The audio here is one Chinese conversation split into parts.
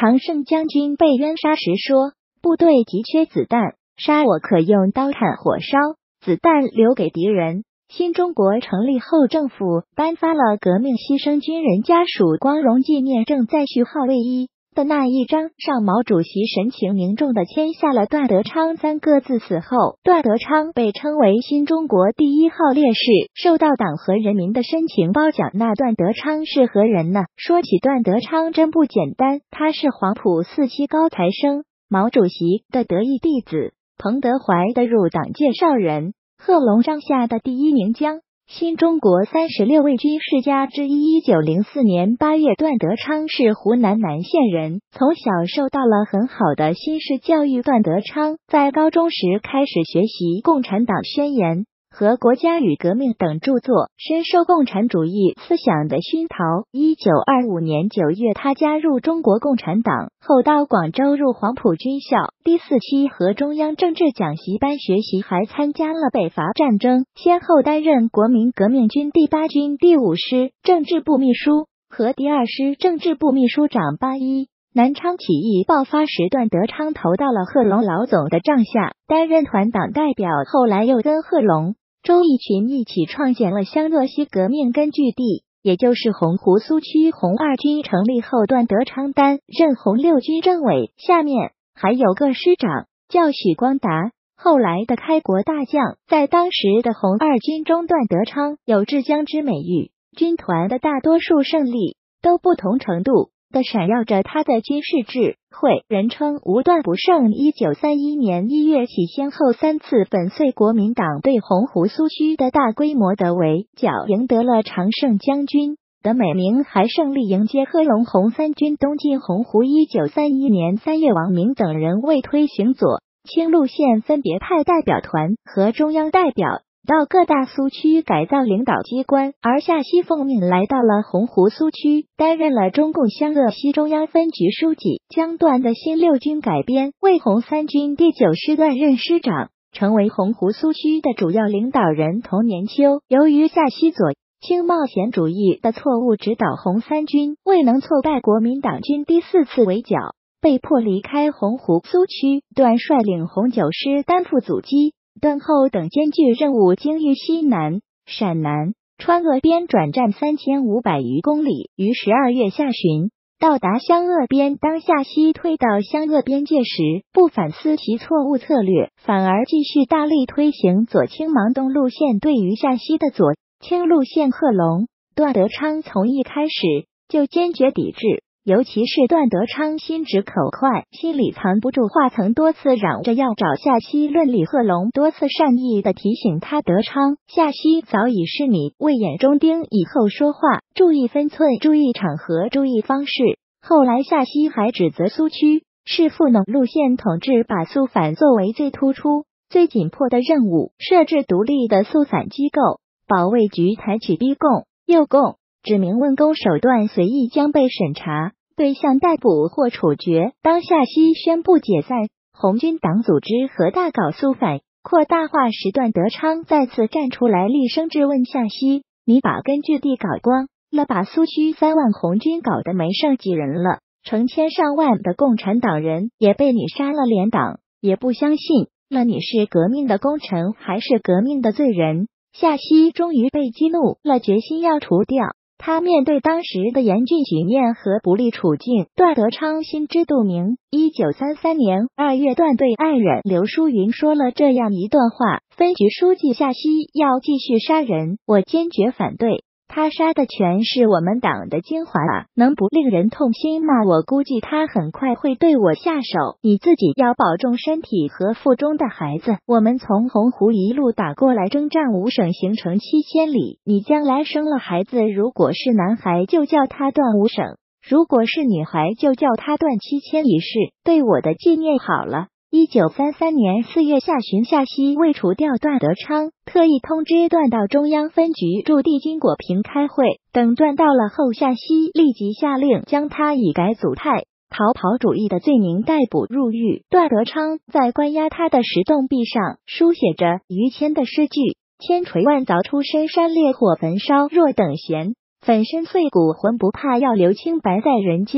常胜将军被冤杀时说：“部队急缺子弹，杀我可用刀砍火烧，子弹留给敌人。”新中国成立后，政府颁发了革命牺牲军人家属光荣纪念证，在序号为1的那一张上，毛主席神情凝重地签下了段德昌3个字。死后，段德昌被称为新中国第1号烈士，受到党和人民的深情褒奖。那段德昌是何人呢？说起段德昌真不简单，他是黄埔4期高材生，毛主席的得意弟子，彭德怀的入党介绍人，贺龙帐下的第1名将，新中国36位军事家之一。1904年8月，段德昌是湖南南县人，从小受到了很好的新式教育。段德昌在高中时开始学习《共产党宣言》和《国家与革命》等著作，深受共产主义思想的熏陶。1925年9月，他加入中国共产党，后到广州入黄埔军校第4期和中央政治讲习班学习，还参加了北伐战争，先后担任国民革命军第8军第5师政治部秘书和第2师政治部秘书长。81南昌起义爆发时，段德昌投到了贺龙老总的帐下，担任团党代表，后来又跟贺龙、周逸群一起创建了湘鄂西革命根据地，也就是洪湖苏区。红二军成立后，段德昌担任红六军政委，下面还有个师长叫许光达，后来的开国大将。在当时的红二军中，段德昌有治江之美誉，军团的大多数胜利都不同程度的闪耀着他的军事智慧，人称无断不胜。1931年1月起，先后3次粉碎国民党对洪湖苏区的大规模的围剿，赢得了常胜将军的美名，还胜利迎接贺龙红三军东进洪湖。1931年3月，王明等人为推行左清路线，分别派代表团和中央代表到各大苏区改造领导机关，而夏曦奉命来到了洪湖苏区，担任了中共湘鄂西中央分局书记。将段的新六军改编，为红三军第9师段任师长，成为洪湖苏区的主要领导人。同年秋，由于夏曦左清冒险主义的错误指导，红三军未能挫败国民党军第4次围剿，被迫离开洪湖苏区。段率领红9师担负阻击、断后等艰巨任务，经豫西南、陕南、川鄂边转战3500余公里，于12月下旬到达湘鄂边。当夏曦退到湘鄂边界时，不反思其错误策略，反而继续大力推行左清芒东路线。对于夏曦的左清路线，贺龙、段德昌从一开始就坚决抵制，尤其是段德昌心直口快，心里藏不住话，曾多次嚷着要找夏曦论理。贺龙多次善意地提醒他：德昌，夏曦早已是你为眼中钉，以后说话注意分寸，注意场合，注意方式。后来夏曦还指责苏区是富农路线统治，把肃反作为最突出、最紧迫的任务，设置独立的肃反机构，保卫局采取逼供、诱供、指明问供手段，随意将被审查对象逮捕或处决。当夏曦宣布解散红军党组织和大搞肃反扩大化时，段德昌再次站出来厉声质问夏曦：你把根据地搞光了，把苏区3万红军搞得没剩几人了，成千上万的共产党人也被你杀了，连党也不相信了，你是革命的功臣还是革命的罪人？夏曦终于被激怒了，决心要除掉他。面对当时的严峻局面和不利处境，段德昌心知肚明。1933年2月，段对爱人刘书云说了这样一段话：分局书记夏曦要继续杀人，我坚决反对，他杀的全是我们党的精华啊，能不令人痛心吗？我估计他很快会对我下手，你自己要保重身体和腹中的孩子。我们从洪湖一路打过来，征战5省，行程7000里，你将来生了孩子，如果是男孩就叫他段5省，如果是女孩就叫他段7000一事，对我的纪念好了。1933年4月下旬，夏曦为除掉段德昌，特意通知段到中央分局驻地经果坪开会。等段到了后，夏曦立即下令将他以改组派、逃跑主义的罪名逮捕入狱。段德昌在关押他的石洞壁上书写着于谦的诗句：千锤万凿出深山，烈火焚烧若等闲，粉身碎骨魂不怕，要留清白在人间。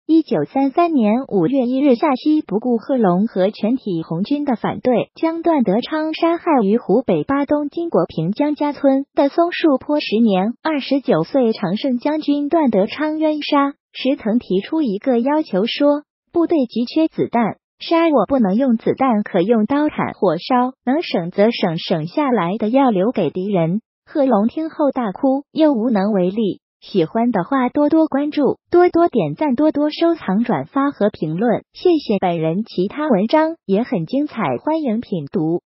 1933年5月1日下西不顾贺龙和全体红军的反对，将段德昌杀害于湖北巴东金国坪江家村的松树坡。时年29岁常胜将军段德昌冤杀时曾提出一个要求说，部队急缺子弹，杀我不能用子弹，可用刀砍火烧，能省则省，省下来的要留给敌人。贺龙听后大哭，又无能为力。喜欢的话多多关注，多多点赞，多多收藏、转发和评论，谢谢。本人其他文章也很精彩，欢迎品读。